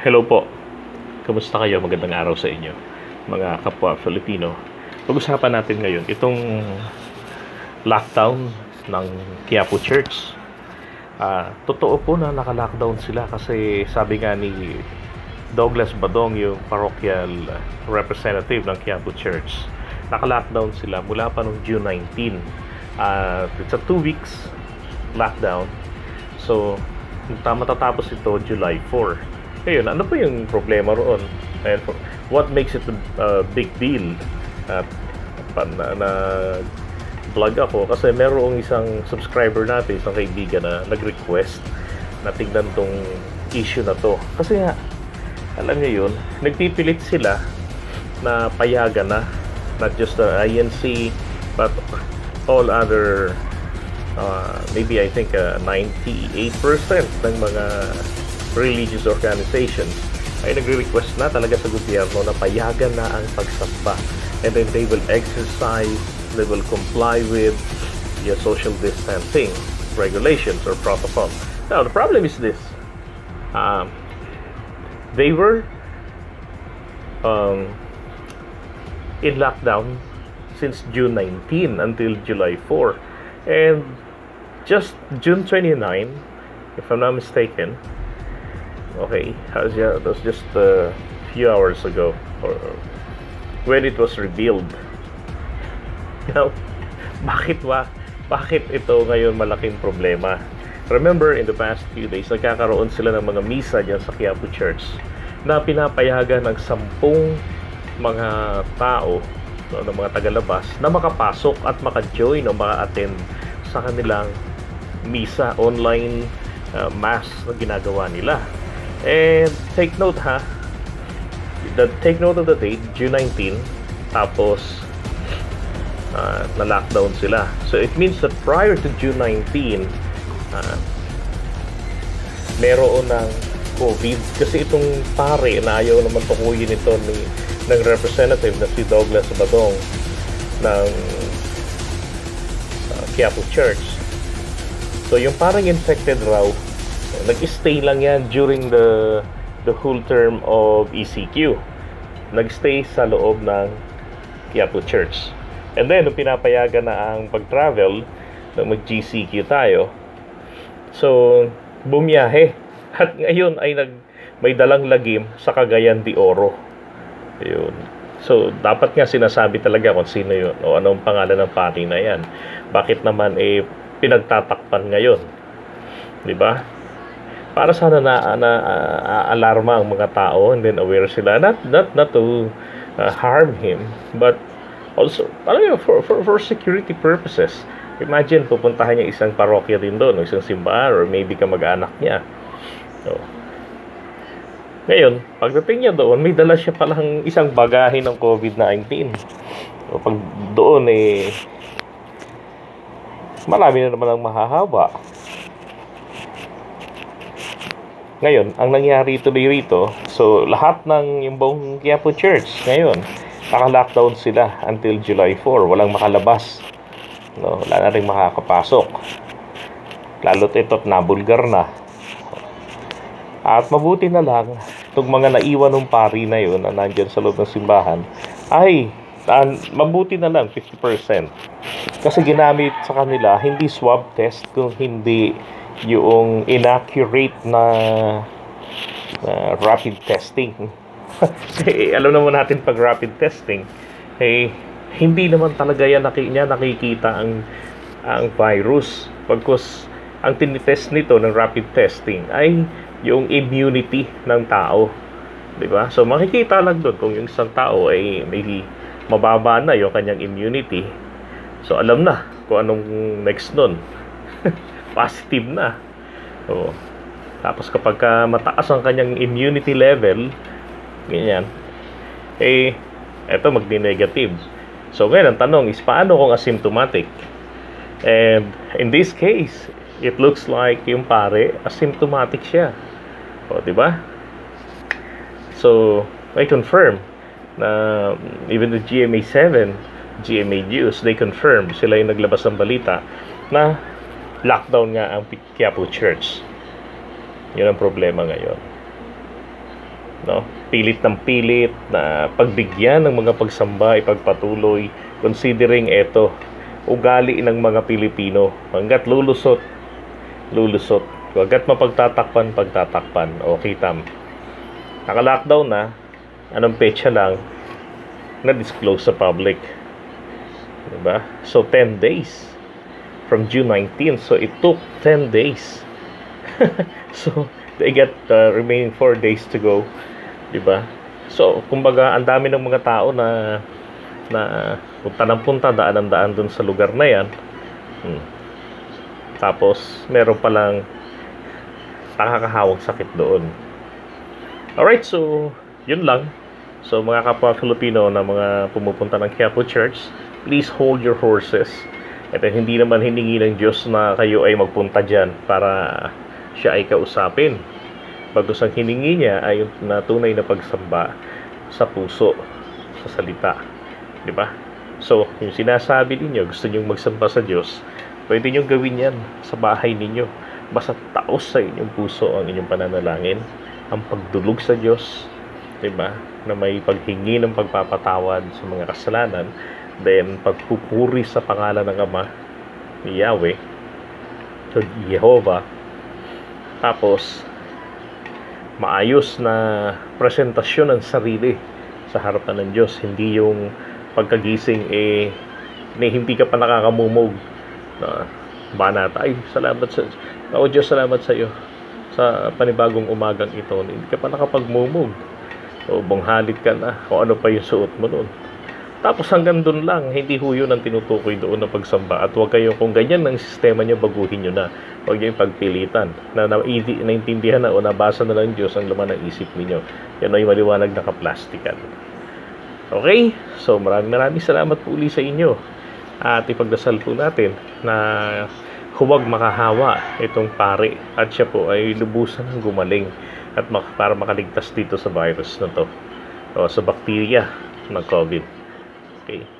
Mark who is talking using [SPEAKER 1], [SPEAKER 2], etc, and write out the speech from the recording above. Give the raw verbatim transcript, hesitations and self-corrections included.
[SPEAKER 1] Hello po. Kamusta kayo? Magandang araw sa inyo, mga kapwa Filipino. Pag-usapan natin ngayon itong lockdown ng Quiapo Church. Uh, totoo po na naka-lockdown sila kasi sabi nga ni Douglas Badong, yung parochial representative ng Quiapo Church, naka-lockdown sila mula pa noong June nineteenth. Uh, it's a two weeks lockdown. So, matatapos ito July fourth. Ngayon, ano po yung problema roon? And what makes it a uh, big deal? Uh, na, na vlog ako kasi merong isang subscriber natin, isang kaibigan na nag-request na tignan tong issue na to. Kasi nga, alam niyo yun, nagpipilit sila na payagan na, not just the I N C, but all other, uh, maybe I think uh, ninety-eight percent ng mga religious organizations ay nagre-request na talaga sa gobyerno na payagan na ang pagsamba, and then they will exercise, they will comply with the social distancing regulations or protocol. Now the problem is this, um, they were um, in lockdown since June nineteenth until July fourth, and just June twenty-ninth, if I'm not mistaken, okay, that was just a few hours ago, or when it was revealed. Now, bakit ba? Bakit ito ngayon malaking problema? Remember, in the past few days, nagkakaroon sila ng mga misa dyan sa Quiapo Church na pinapayagan ng sampung mga tao, no, ng mga tagalabas na makapasok at maka-join o maka-attend sa kanilang misa, online uh, mass na ginagawa nila. And take note ha, the, take note of the date, June nineteenth, tapos uh, na-lockdown sila. So it means that prior to June nineteenth, uh, meron ng COVID. Kasi itong pare na ayaw naman tukuyin ito ni, ng representative na si Douglas Badong ng uh, Quiapo Church. So yung parang infected raw, nag-stay lang yan during the the whole term of E C Q. Nag-stay sa loob ng Quiapo Church. And then, nung pinapayagan na ang pag-travel, nung mag-G C Q tayo, so, bumiyahe. At ngayon ay nag, may dalang lagim sa Cagayan de Oro. Ayun. So, dapat nga sinasabi talaga kung sino yun o anong pangalan ng pari na yan. Bakit naman eh pinagtatakpan ngayon? Diba? Para sana na, na uh, alarma ang mga tao and then aware sila, not not not to uh, harm him, but also alam for, for for security purposes. Imagine pupuntahan niya isang parokya din doon, isang simbahan, or maybe kamag-anak niya. So, ngayon, pagdating niya doon, may dala siya palang isang bagahe ng COVID nineteen. So, pag doon eh marami na naman ang mahahawa. Ngayon, ang nangyari tuloy rito, so lahat ng yung buong Quiapo Church ngayon, naka-lockdown sila until July fourth. Walang makalabas. No, wala na rin makakapasok. Lalo't ito't nabulgar na. At mabuti na lang, itong mga naiwan ng pari na yun na nandyan sa loob ng simbahan, ay, an, mabuti na lang, fifty percent. Kasi ginamit sa kanila, hindi swab test, kung hindi yung inaccurate na uh, rapid testing. Eh, alam naman natin pag rapid testing, eh, hindi naman talaga yan naki, niya nakikita ang, ang virus. Pagkos ang tinitest nito ng rapid testing ay yung immunity ng tao. Diba? So makikita lang doon kung yung isang tao ay may mababa na yung kanyang immunity. So alam na kung anong next nun. Positive na. So, tapos kapag ka mataas ang kanyang immunity level, ganyan, eh, eto magdi-negative. So, ngayon, ang tanong is, paano kung asymptomatic? And in this case, it looks like yung pare, asymptomatic siya. O, diba? So, I confirm na even the G M A seven, G M A News, they confirm, sila yung naglabas ng balita na lockdown nga ang Quiapo Church. Yun ang problema ngayon. no? Pilit ng pilit na pagbigyan ng mga pagsamba, ipagpatuloy, considering ito, ugali ng mga Pilipino. Hanggat lulusot, lulusot. Hanggat mapagtatakpan, pagtatakpan. Okay, tam. Naka-lockdown na, anong petsa lang, na-disclose sa public. Diba? So, ten days. From June nineteenth. So, it took ten days. So, they get the remaining four days to go. Diba? So, kumbaga, ang dami ng mga tao na na punta ng punta, daan ng daan dun sa lugar na yan. Hmm. Tapos, meron palang nakakahawang sakit doon. Alright, so, yun lang. So, mga kapwa Filipino na mga pumupunta ng Quiapo Church, please hold your horses. At hindi naman hiningi ng Diyos na kayo ay magpunta dyan para siya ay kausapin. Bagos ang hiningi niya ay na tunay na pagsamba sa puso, sa salita. Diba? So, yung sinasabi ninyo, gusto nyong magsamba sa Diyos, pwede nyong gawin yan sa bahay ninyo. Basta taos sa inyong puso ang inyong pananalangin, ang pagdulog sa Diyos, diba? Na may paghingi ng pagpapatawad sa mga kasalanan, then pagpupuri sa pangalan ng Ama ni Yahweh, so Jehovah. Tapos maayos na presentasyon ng sarili sa harapan ng Diyos, hindi yung pagkagising eh hindi ka pa nakakamumog na banata, ay salamat sa oh Diyos, salamat sa iyo sa panibagong umagang ito, hindi ka pa nakapagmumog o bunghalit ka na kung ano pa yung suot mo noon. Tapos hanggang doon lang, hindi ho yun ang tinutukoy doon na pagsamba. At huwag kayo, kung ganyan ang sistema nyo, baguhin nyo na. Huwag nyo yung pagpilitan. Na, na naintindihan na o nabasa na lang Diyos ang laman ng isip ninyo. Yan ay maliwanag na kaplastikan. Okay? So maraming maraming salamat po uli sa inyo. At ipagdasal po natin na huwag makahawa itong pare. At siya po ay lubusan ng gumaling. At para makaligtas dito sa virus na to. O sa bakterya ng COVID. Okay.